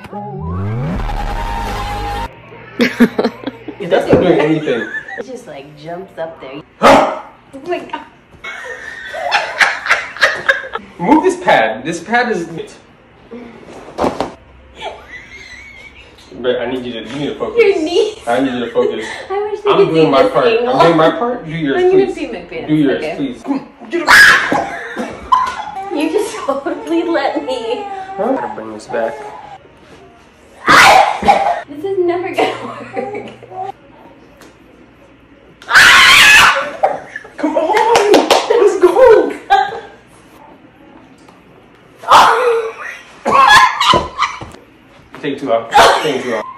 That's not doing anything. It just like jumps up there. Oh my god. Move this pad. This pad is. But I need you to focus. Your knees. I need you to focus. I wish they I'm could see doing my this part. angle. I'm doing my part. Do yours, I'm please. gonna pee my pants. Do yours, okay. please. Come on, get up. You just totally let me. Huh? I'm gonna bring this back. This is never gonna work. Come on! Let's go! Take 2 out. Take 2 out.